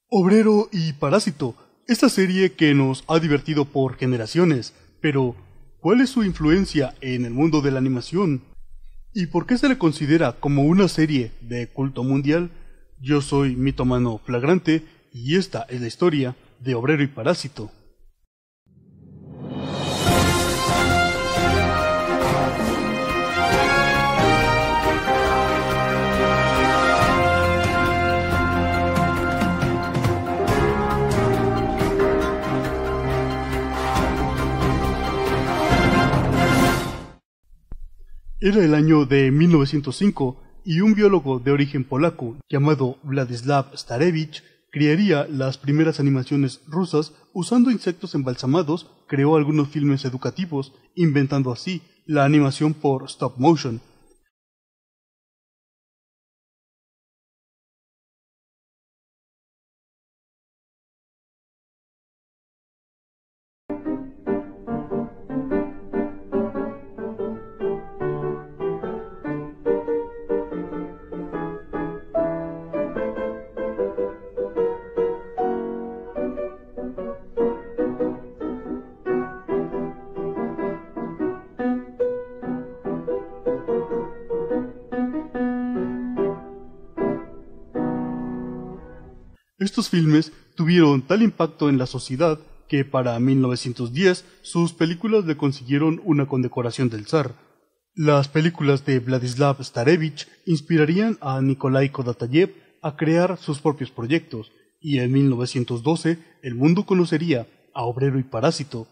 Obrero y Parásito, esta serie que nos ha divertido por generaciones, pero ¿cuál es su influencia en el mundo de la animación? ¿Y por qué se le considera como una serie de culto mundial? Yo soy Mitomano Flagrante y esta es la historia de Obrero y Parásito. Era el año de 1905 y un biólogo de origen polaco llamado Władysław Starewicz crearía las primeras animaciones rusas usando insectos embalsamados, creó algunos filmes educativos, inventando así la animación por stop motion. Estos filmes tuvieron tal impacto en la sociedad que para 1910 sus películas le consiguieron una condecoración del zar. Las películas de Władysław Starewicz inspirarían a Nikolai Kodatayev a crear sus propios proyectos, y en 1912 el mundo conocería a Obrero y Parásito.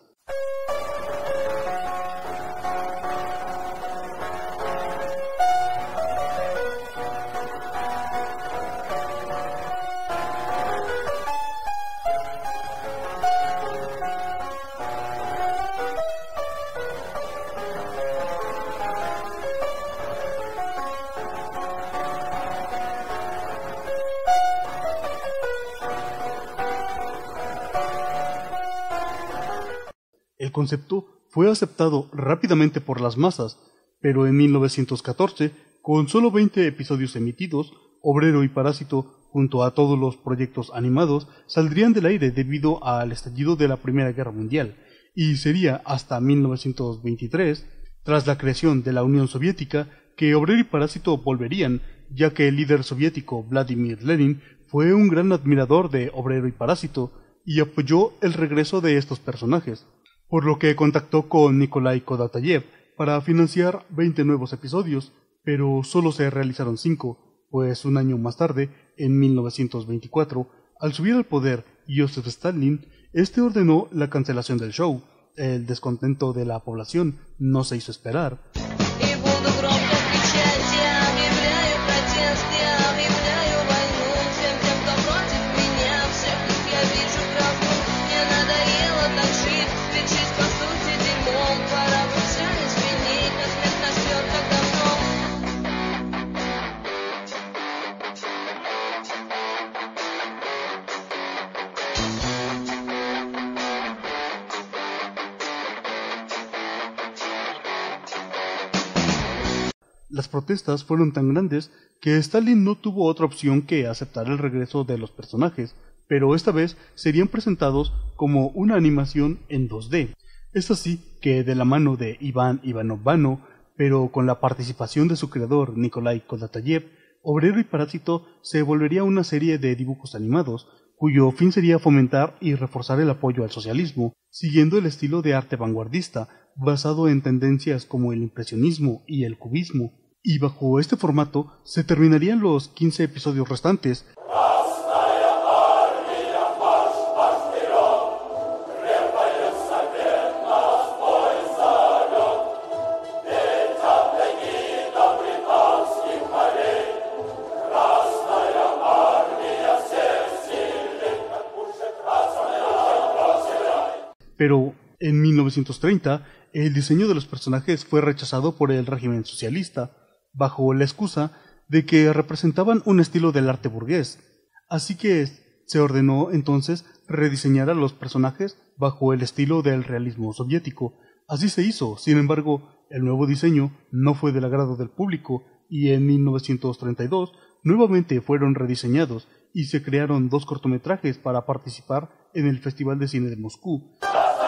El concepto fue aceptado rápidamente por las masas, pero en 1914, con solo 20 episodios emitidos, Obrero y Parásito, junto a todos los proyectos animados, saldrían del aire debido al estallido de la Primera Guerra Mundial, y sería hasta 1923, tras la creación de la Unión Soviética, que Obrero y Parásito volverían, ya que el líder soviético Vladimir Lenin fue un gran admirador de Obrero y Parásito, y apoyó el regreso de estos personajes, por lo que contactó con Nikolai Kodatayev para financiar 20 nuevos episodios, pero solo se realizaron 5, pues un año más tarde, en 1924, al subir al poder Joseph Stalin, este ordenó la cancelación del show. El descontento de la población no se hizo esperar. Las protestas fueron tan grandes que Stalin no tuvo otra opción que aceptar el regreso de los personajes, pero esta vez serían presentados como una animación en 2D. Es así que de la mano de Iván Ivanov Vano, pero con la participación de su creador Nikolai Kodatayev, Obrero y Parásito se volvería una serie de dibujos animados, cuyo fin sería fomentar y reforzar el apoyo al socialismo, siguiendo el estilo de arte vanguardista, basado en tendencias como el impresionismo y el cubismo. Y bajo este formato se terminarían los 15 episodios restantes. Pero en 1930 el diseño de los personajes fue rechazado por el régimen socialista, bajo la excusa de que representaban un estilo del arte burgués, así que se ordenó entonces rediseñar a los personajes bajo el estilo del realismo soviético. Así se hizo, sin embargo, el nuevo diseño no fue del agrado del público y en 1932 nuevamente fueron rediseñados y se crearon 2 cortometrajes para participar en el Festival de Cine de Moscú.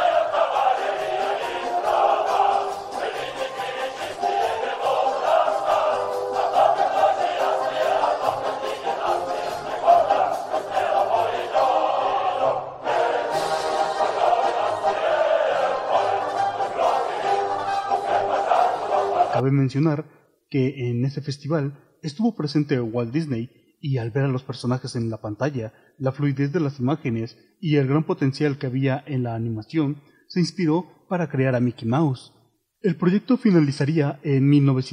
Cabe mencionar que en ese festival estuvo presente Walt Disney y al ver a los personajes en la pantalla, la fluidez de las imágenes y el gran potencial que había en la animación, se inspiró para crear a Mickey Mouse. El proyecto finalizaría en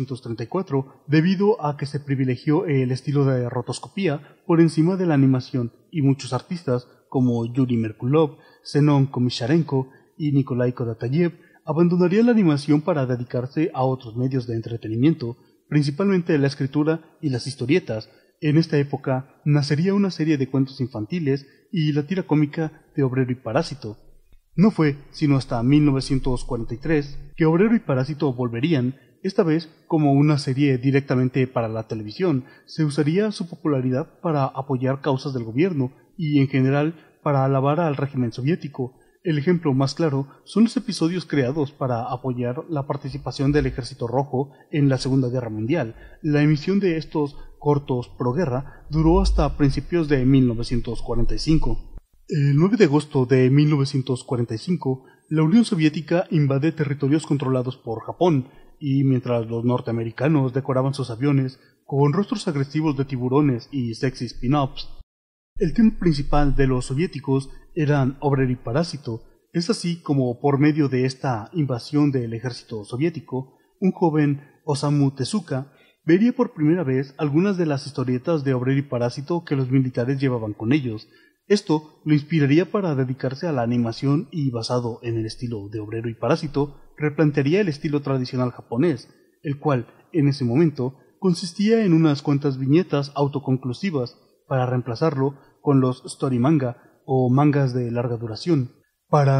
1934 debido a que se privilegió el estilo de rotoscopía por encima de la animación y muchos artistas como Yuri Merkulov, Zenon Komisharenko y Nikolai Kodatayev abandonaría la animación para dedicarse a otros medios de entretenimiento, principalmente la escritura y las historietas. En esta época nacería una serie de cuentos infantiles y la tira cómica de Obrero y Parásito. No fue sino hasta 1943 que Obrero y Parásito volverían, esta vez como una serie directamente para la televisión. Se usaría su popularidad para apoyar causas del gobierno y en general para alabar al régimen soviético. El ejemplo más claro son los episodios creados para apoyar la participación del Ejército Rojo en la Segunda Guerra Mundial. La emisión de estos cortos pro-guerra duró hasta principios de 1945. El 9 de agosto de 1945, la Unión Soviética invade territorios controlados por Japón, y mientras los norteamericanos decoraban sus aviones con rostros agresivos de tiburones y sexy spin-offs, el tema principal de los soviéticos eran Obrero y Parásito. Es así como, por medio de esta invasión del ejército soviético, un joven Osamu Tezuka vería por primera vez algunas de las historietas de Obrero y Parásito que los militares llevaban con ellos. Esto lo inspiraría para dedicarse a la animación y, basado en el estilo de Obrero y Parásito, replantearía el estilo tradicional japonés, el cual, en ese momento, consistía en unas cuantas viñetas autoconclusivas, para reemplazarlo con los story manga o mangas de larga duración. Para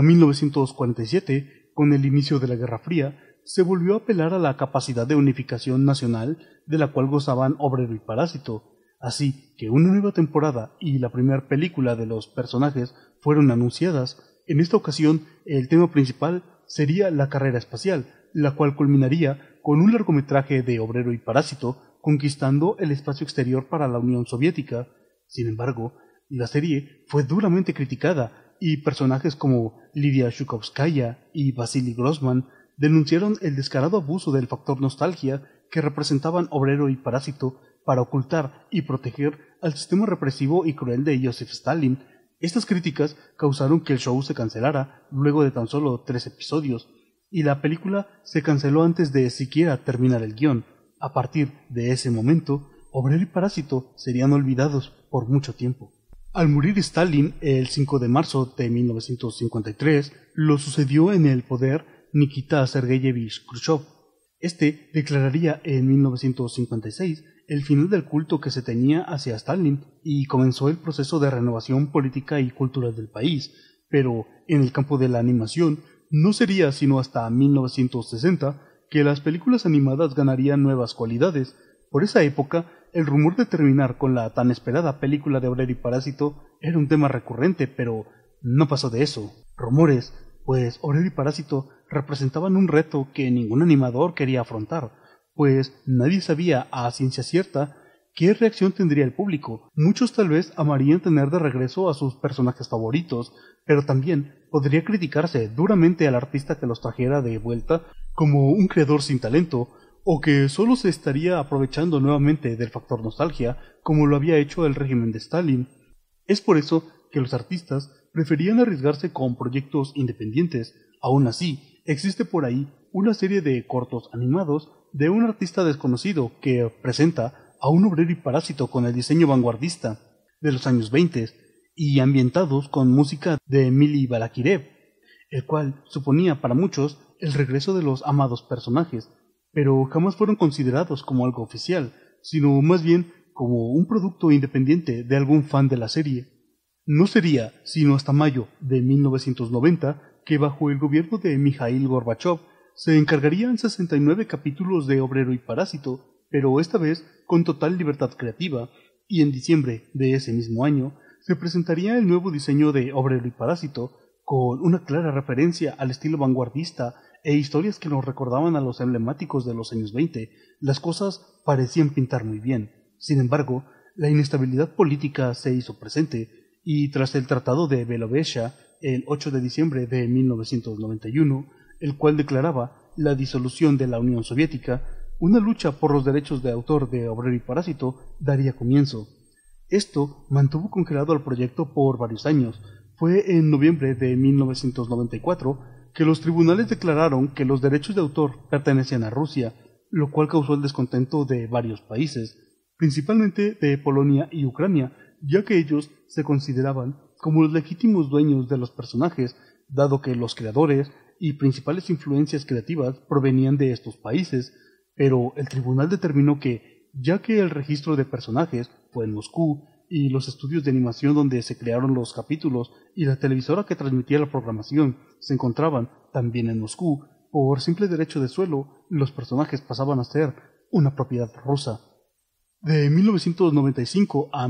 1947, con el inicio de la Guerra Fría, se volvió a apelar a la capacidad de unificación nacional de la cual gozaban Obrero y Parásito, así que una nueva temporada y la primera película de los personajes fueron anunciadas. En esta ocasión, el tema principal sería la carrera espacial, la cual culminaría con un largometraje de Obrero y Parásito conquistando el espacio exterior para la Unión Soviética. Sin embargo, la serie fue duramente criticada y personajes como Lidia Shukovskaya y Vasily Grossman denunciaron el descarado abuso del factor nostalgia que representaban Obrero y Parásito para ocultar y proteger al sistema represivo y cruel de Joseph Stalin. Estas críticas causaron que el show se cancelara luego de tan solo 3 episodios, y la película se canceló antes de siquiera terminar el guión. A partir de ese momento, Obrero y Parásito serían olvidados por mucho tiempo. Al morir Stalin el 5 de marzo de 1953, lo sucedió en el poder Nikita Sergeyevich Khrushchev. Este declararía en 1956 el final del culto que se tenía hacia Stalin y comenzó el proceso de renovación política y cultural del país, pero en el campo de la animación no sería sino hasta 1960 que las películas animadas ganarían nuevas cualidades. Por esa época, el rumor de terminar con la tan esperada película de Obrero y Parásito era un tema recurrente, pero no pasó de eso. Rumores, pues Obrero y Parásito representaban un reto que ningún animador quería afrontar, pues nadie sabía a ciencia cierta qué reacción tendría el público. Muchos tal vez amarían tener de regreso a sus personajes favoritos, pero también podría criticarse duramente al artista que los trajera de vuelta como un creador sin talento, o que solo se estaría aprovechando nuevamente del factor nostalgia, como lo había hecho el régimen de Stalin. Es por eso que los artistas preferían arriesgarse con proyectos independientes. Aún así, existe por ahí una serie de cortos animados de un artista desconocido que presenta a un obrero y parásito con el diseño vanguardista de los años 20 y ambientados con música de Emily Balakirev, el cual suponía para muchos el regreso de los amados personajes, pero jamás fueron considerados como algo oficial, sino más bien como un producto independiente de algún fan de la serie. No sería sino hasta mayo de 1990 que bajo el gobierno de Mikhail Gorbachev se encargarían 69 capítulos de Obrero y Parásito, pero esta vez con total libertad creativa. y en diciembre de ese mismo año se presentaría el nuevo diseño de Obrero y Parásito, con una clara referencia al estilo vanguardista e historias que nos recordaban a los emblemáticos de los años 20. Las cosas parecían pintar muy bien. Sin embargo, la inestabilidad política se hizo presente, y tras el Tratado de Belovezha, el 8 de diciembre de 1991, el cual declaraba la disolución de la Unión Soviética, una lucha por los derechos de autor de Obrero y Parásito daría comienzo. Esto mantuvo congelado el proyecto por varios años. Fue en noviembre de 1994 que los tribunales declararon que los derechos de autor pertenecían a Rusia, lo cual causó el descontento de varios países, principalmente de Polonia y Ucrania, ya que ellos se consideraban como los legítimos dueños de los personajes, dado que los creadores y principales influencias creativas provenían de estos países, pero el tribunal determinó que, ya que el registro de personajes fue en Moscú, y los estudios de animación donde se crearon los capítulos y la televisora que transmitía la programación se encontraban también en Moscú, por simple derecho de suelo, los personajes pasaban a ser una propiedad rusa. De 1995 a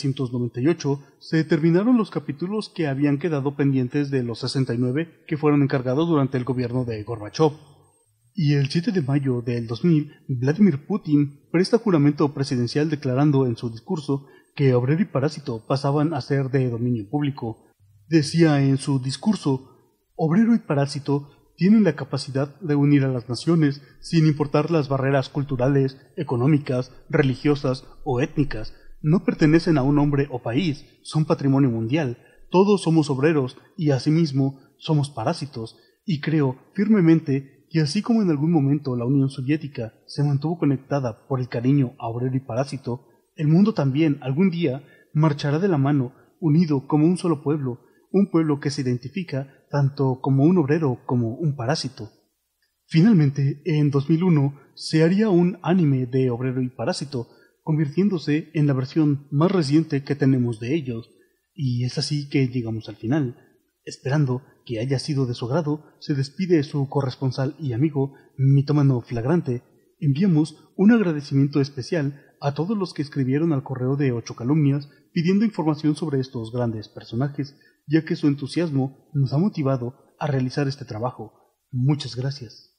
1998 se terminaron los capítulos que habían quedado pendientes de los 69 que fueron encargados durante el gobierno de Gorbachev. Y el 7 de mayo del 2000, Vladimir Putin presta juramento presidencial declarando en su discurso que Obrero y Parásito pasaban a ser de dominio público. Decía en su discurso: Obrero y Parásito tienen la capacidad de unir a las naciones sin importar las barreras culturales, económicas, religiosas o étnicas. No pertenecen a un hombre o país, son patrimonio mundial. Todos somos obreros y asimismo somos parásitos, y creo firmemente que así como en algún momento la Unión Soviética se mantuvo conectada por el cariño a Obrero y Parásito, el mundo también algún día marchará de la mano, unido como un solo pueblo, un pueblo que se identifica tanto como un obrero como un parásito. Finalmente, en 2001 se haría un anime de Obrero y Parásito, convirtiéndose en la versión más reciente que tenemos de ellos, y es así que llegamos al final. Esperando que haya sido de su agrado, se despide su corresponsal y amigo, Mitómano Flagrante. Enviamos un agradecimiento especial a todos los que escribieron al correo de 8 calumnias pidiendo información sobre estos grandes personajes, ya que su entusiasmo nos ha motivado a realizar este trabajo. Muchas gracias.